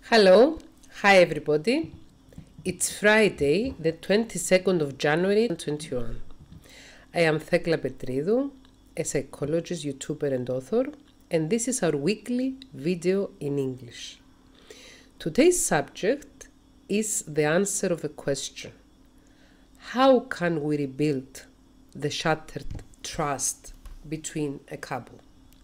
Hello, hi everybody. It's Friday, the 22nd of January 2021. I am Thekla Petridou, a psychologist, YouTuber and author, and this is our weekly video in English. Today's subject is the answer of a question. How can we rebuild the shattered trust between a couple?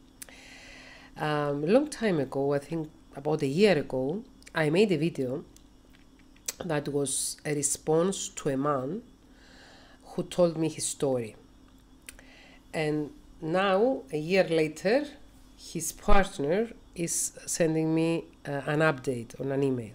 A long time ago, I think about a year ago, I made a video that was a response to a man who told me his story. And now, a year later, his partner is sending me an update on an email.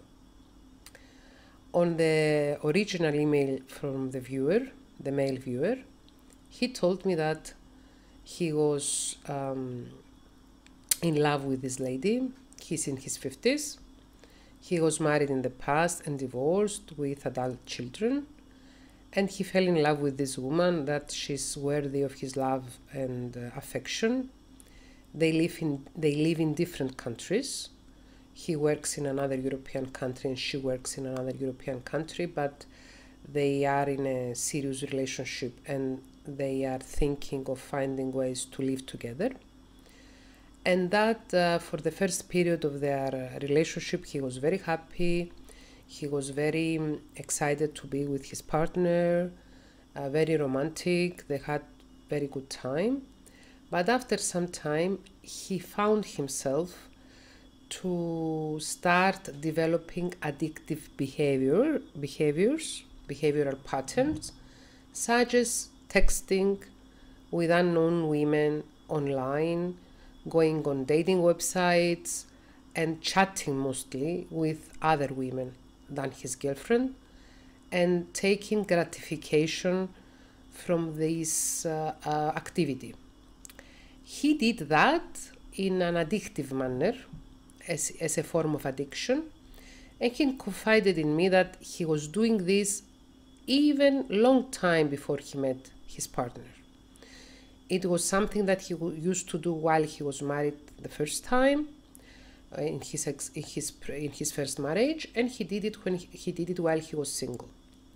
On the original email from the viewer, the male viewer, he told me that he was in love with this lady. He's in his 50s. He was married in the past and divorced with adult children. And he fell in love with this woman that she's worthy of his love and affection. They live in different countries. He works in another European country and she works in another European country, but they are in a serious relationship and they are thinking of finding ways to live together. And that for the first period of their relationship, he was very happy. He was very excited to be with his partner, very romantic. They had very good time. But after some time, he found himself to start developing addictive behavioral patterns, such as texting with unknown women online, going on dating websites, and chatting mostly with other women than his girlfriend, and taking gratification from this activity. He did that in an addictive manner, as a form of addiction, and he confided in me that he was doing this even long time before he met his partner. It was something that he used to do while he was married the first time, in his first marriage, and he did it while he was single.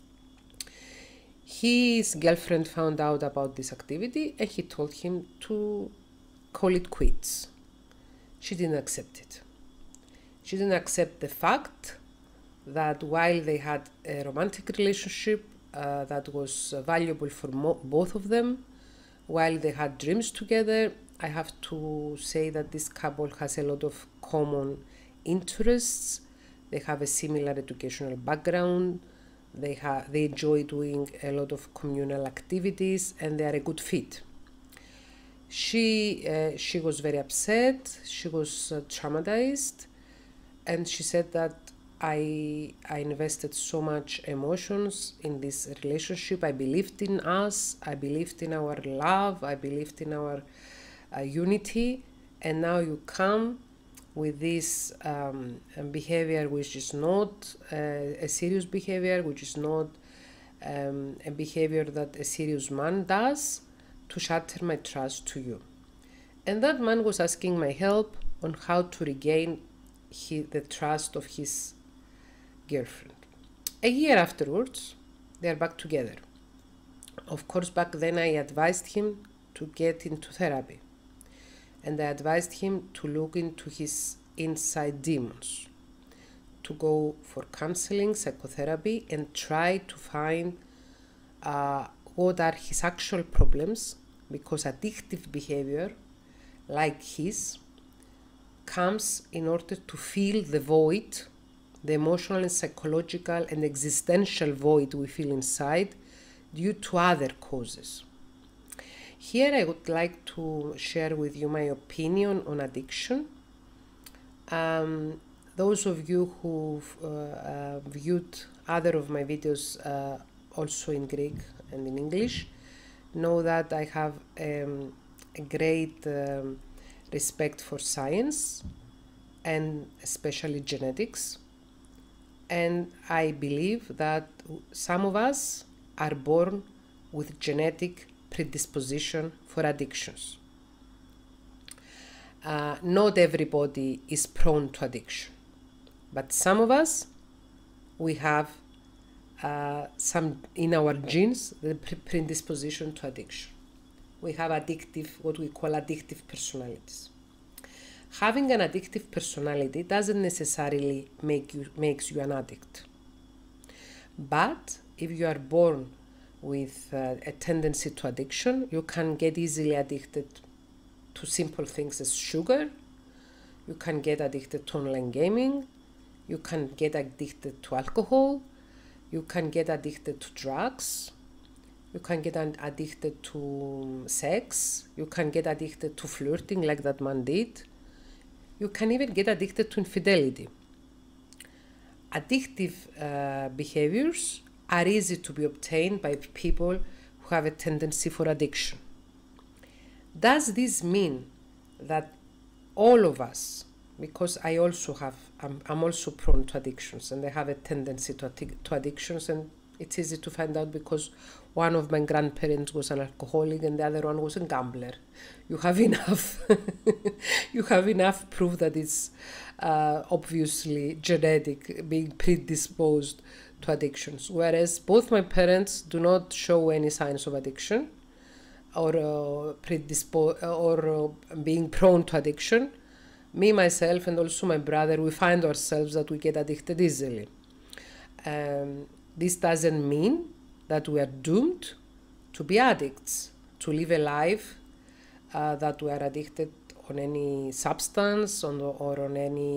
His girlfriend found out about this activity and he told him to call it quits. She didn't accept it. She didn't accept the fact that while they had a romantic relationship that was valuable for both of them, while they had dreams together, I have to say that this couple has a lot of common interests. They have a similar educational background. They enjoy doing a lot of communal activities, and they are a good fit. She was very upset. She was traumatized, and she said that I invested so much emotions in this relationship. I believed in us. I believed in our love. I believed in our unity. And now you come with this behavior which is not a serious behavior, which is not a behavior that a serious man does, to shatter my trust to you. And that man was asking my help on how to regain the trust of his girlfriend. A year afterwards, they are back together. Of course, back then I advised him to get into therapy. And I advised him to look into his inside demons, to go for counseling, psychotherapy, and try to find what are his actual problems, because addictive behavior like his comes in order to fill the void, the emotional and psychological and existential void we feel inside due to other causes. Here I would like to share with you my opinion on addiction. Those of you who've viewed other of my videos also in Greek and in English know that I have a great respect for science and especially genetics. And I believe that some of us are born with genetic predisposition for addictions. Not everybody is prone to addiction. But some of us, we have some in our genes the predisposition to addiction. We have what we call addictive personalities. Having an addictive personality doesn't necessarily makes you an addict. But if you are born with a tendency to addiction, you can get easily addicted to simple things as sugar. You can get addicted to online gaming. You can get addicted to alcohol. You can get addicted to drugs. You can get addicted to sex. You can get addicted to flirting like that man did. You can even get addicted to infidelity. Addictive behaviors are easy to be obtained by people who have a tendency for addiction. Does this mean that all of us, because I'm also prone to addictions and I have a tendency to addictions, and it's easy to find out because one of my grandparents was an alcoholic and the other one was a gambler. You have enough, you have enough proof that it's obviously genetic, being predisposed to addictions. Whereas both my parents do not show any signs of addiction or being prone to addiction. Me, myself, and also my brother, we find ourselves that we get addicted easily. This doesn't mean that we are doomed to be addicts, to live a life that we are addicted on any substance or on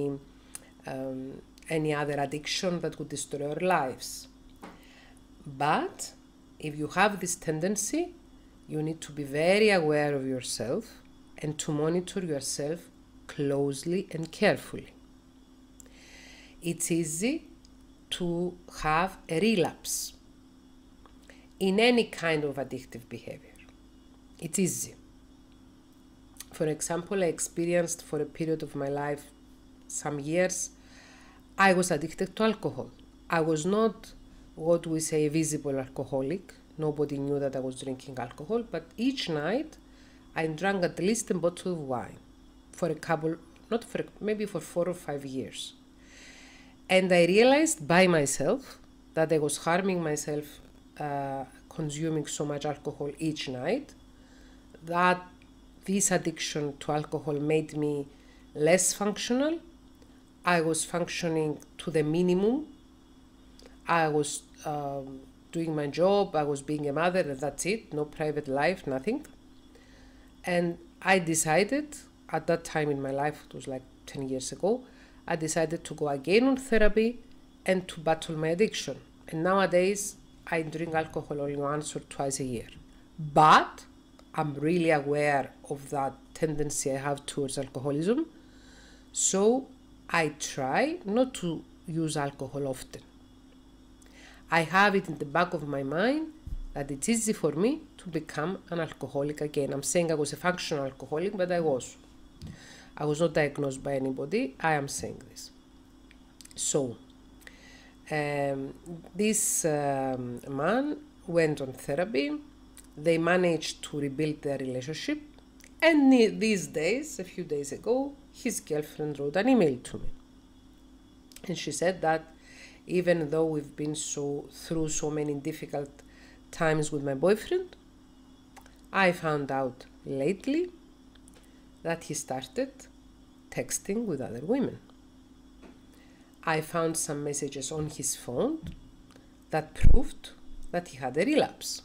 any other addiction that would destroy our lives. But if you have this tendency, you need to be very aware of yourself and to monitor yourself closely and carefully. It's easy to have a relapse in any kind of addictive behavior. It's easy. For example, I experienced for a period of my life, some years, I was addicted to alcohol. I was not what we say a visible alcoholic. Nobody knew that I was drinking alcohol, but each night I drank at least a bottle of wine for a couple, maybe for 4 or 5 years. And I realized by myself that I was harming myself consuming so much alcohol each night, that this addiction to alcohol made me less functional. I was functioning to the minimum. I was doing my job, I was being a mother, and that's it, no private life, nothing. And I decided, at that time in my life, it was like 10 years ago, I decided to go again on therapy and to battle my addiction. And nowadays, I drink alcohol only once or twice a year. But I'm really aware of that tendency I have towards alcoholism. So I try not to use alcohol often. I have it in the back of my mind that it's easy for me to become an alcoholic again. I'm saying I was a functional alcoholic, but I was. I was not diagnosed by anybody. I am saying this. So, this man went on therapy. They managed to rebuild their relationship. And these days, a few days ago, his girlfriend wrote an email to me. And she said that even though we've been through so many difficult times with my boyfriend, I found out lately that he started texting with other women. I found some messages on his phone that proved that he had a relapse.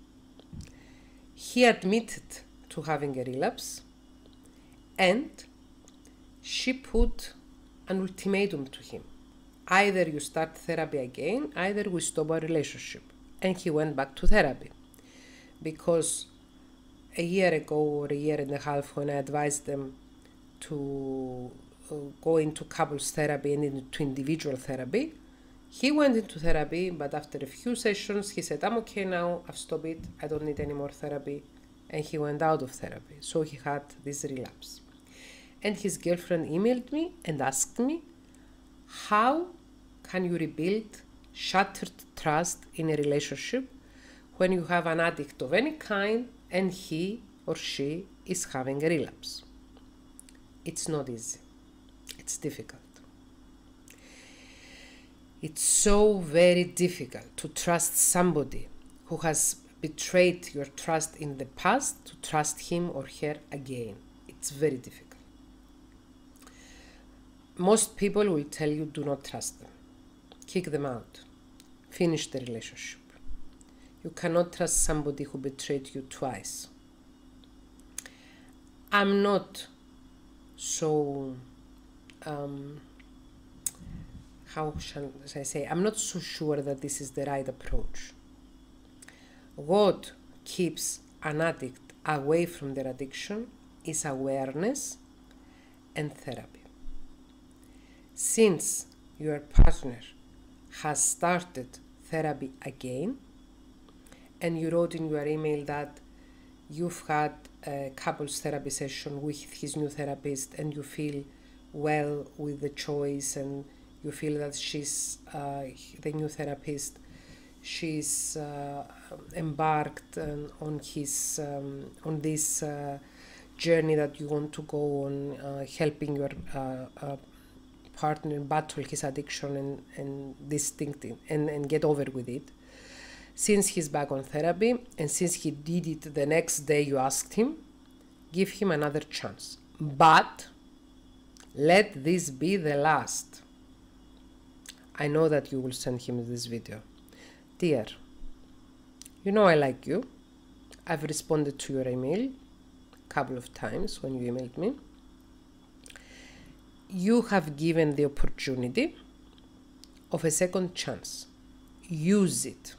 He admitted to having a relapse, and she put an ultimatum to him. Either you start therapy again, either we stop our relationship. And he went back to therapy. Because a year ago or a year and a half, when I advised them to go into couples therapy and into individual therapy, he went into therapy, but after a few sessions, he said, I'm okay now, I've stopped it, I don't need any more therapy. And he went out of therapy. So he had this relapse. And his girlfriend emailed me and asked me, how can you rebuild shattered trust in a relationship when you have an addict of any kind and he or she is having a relapse? It's not easy. It's difficult. It's so very difficult to trust somebody who has betrayed your trust in the past, to trust him or her again. It's very difficult. Most people will tell you do not trust them. Kick them out. Finish the relationship. You cannot trust somebody who betrayed you twice. I'm not so, how shall I say, I'm not so sure that this is the right approach. What keeps an addict away from their addiction is awareness and therapy. Since your partner has started therapy again, and you wrote in your email that you've had a couples therapy session with his new therapist and you feel well with the choice, and you feel that she's the new therapist, she's embarked on this journey that you want to go on, helping your partner battle his addiction and get over with it. Since he's back on therapy, and since he did it the next day you asked him, give him another chance. But let this be the last. I know that you will send him this video. Dear, you know I like you. I've responded to your email a couple of times when you emailed me. You have given the opportunity of a second chance. Use it.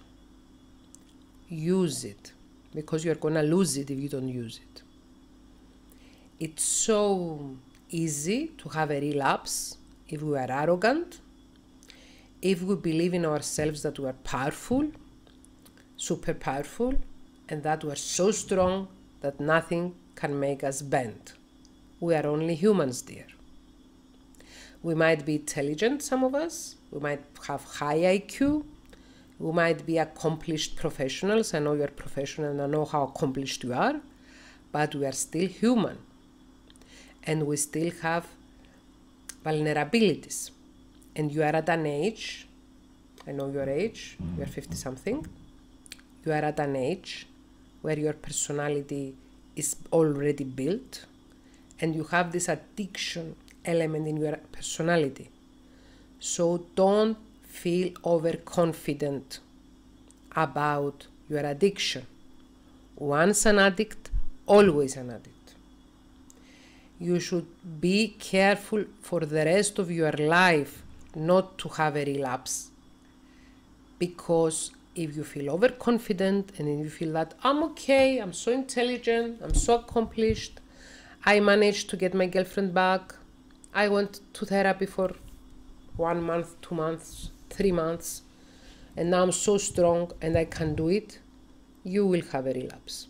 Use it, because you're gonna lose it if you don't use it. It's so easy to have a relapse if we are arrogant, if we believe in ourselves that we are powerful, super powerful, and that we are so strong that nothing can make us bend. We are only humans, dear. We might be intelligent, some of us. We might have high IQ. We might be accomplished professionals. I know you're professional and I know how accomplished you are, but we are still human. And we still have vulnerabilities. And you are at an age, I know your age, you are 50 something. You are at an age where your personality is already built and you have this addiction element in your personality. So don't feel overconfident about your addiction. Once an addict, always an addict. You should be careful for the rest of your life not to have a relapse, because if you feel overconfident and you feel that I'm okay, I'm so intelligent, I'm so accomplished, I managed to get my girlfriend back, I went to therapy for 1 month, 2 months, 3 months, and now I'm so strong and I can do it, you will have a relapse.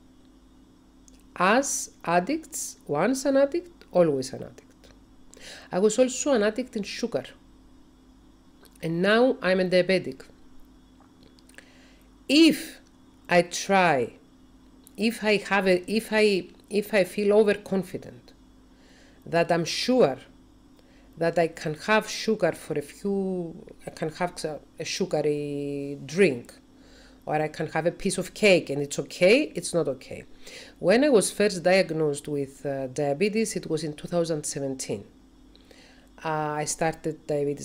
As addicts, once an addict, always an addict. I was also an addict in sugar, and now I'm a diabetic. If I try, if I feel overconfident that I'm sure that I can have sugar for I can have a sugary drink, or I can have a piece of cake and it's okay, it's not okay. When I was first diagnosed with diabetes, it was in 2017. I started diabetes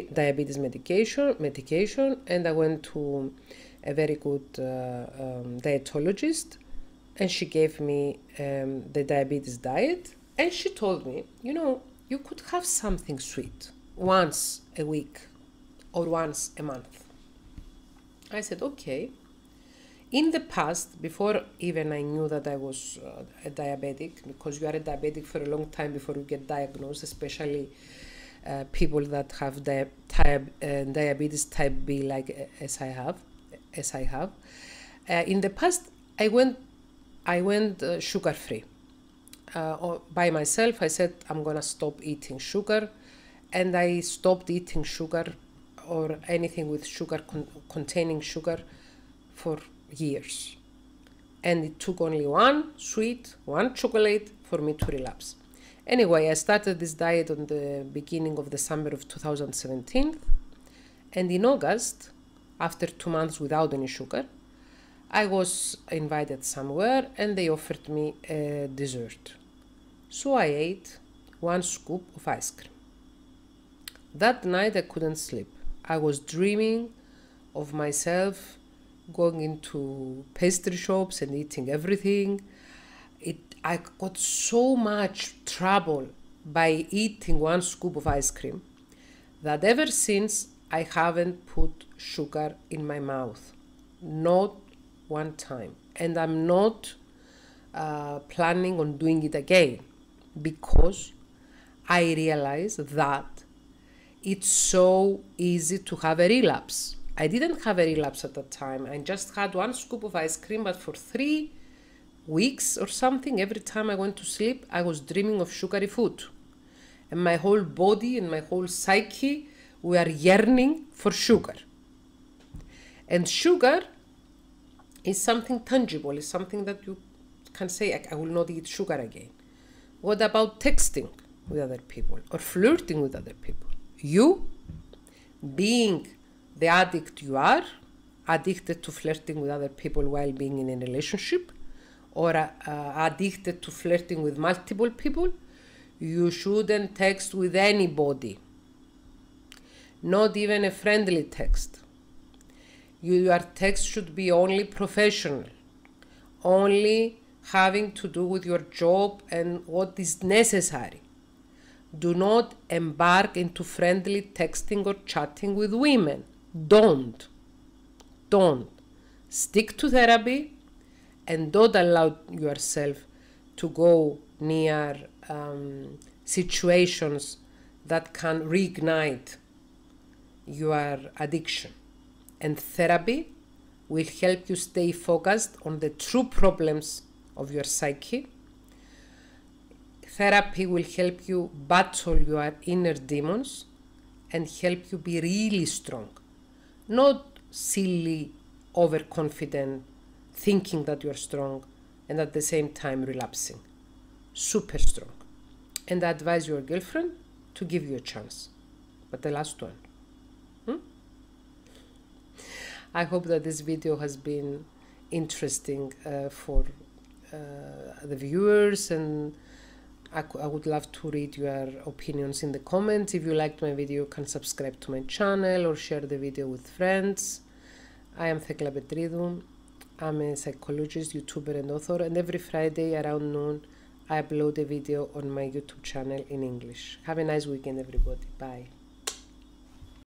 medication, and I went to a very good dietologist, and she gave me the diabetes diet, and she told me, you know, you could have something sweet once a week or once a month. I said, okay. In the past, before even I knew that I was a diabetic, because you are a diabetic for a long time before you get diagnosed, especially people that have diabetes type B, like as I have. In the past, I went sugar-free. By myself, I said, I'm gonna stop eating sugar, and I stopped eating sugar or anything with sugar, containing sugar, for years. And it took only one sweet, one chocolate for me to relapse. Anyway, I started this diet on the beginning of the summer of 2017. And in August, after 2 months without any sugar, I was invited somewhere and they offered me a dessert. So I ate 1 scoop of ice cream. That night I couldn't sleep. I was dreaming of myself going into pastry shops and eating everything. I got so much trouble by eating 1 scoop of ice cream that ever since I haven't put sugar in my mouth. Not one time. And I'm not planning on doing it again because I realize that it's so easy to have a relapse. I didn't have a relapse at that time. I just had 1 scoop of ice cream, but for 3 weeks or something, every time I went to sleep, I was dreaming of sugary food. And my whole body and my whole psyche were yearning for sugar. And sugar is something tangible, it's something that you can say, I will not eat sugar again. What about texting with other people or flirting with other people? You, being the addict you are, addicted to flirting with other people while being in a relationship, or addicted to flirting with multiple people, you shouldn't text with anybody. Not even a friendly text. Your text should be only professional, only having to do with your job and what is necessary. Do not embark into friendly texting or chatting with women. Don't. Stick to therapy and don't allow yourself to go near situations that can reignite your addiction. And therapy will help you stay focused on the true problems of your psyche. Therapy will help you battle your inner demons and help you be really strong. Not silly, overconfident, thinking that you're strong and at the same time relapsing. Super strong. And I advise your girlfriend to give you a chance. But the last one. I hope that this video has been interesting for the viewers, and I would love to read your opinions in the comments. If you liked my video, you can subscribe to my channel or share the video with friends. I am Thekla Petridou. I'm a psychologist, YouTuber and author, and every Friday around noon I upload a video on my YouTube channel in English. Have a nice weekend, everybody. Bye.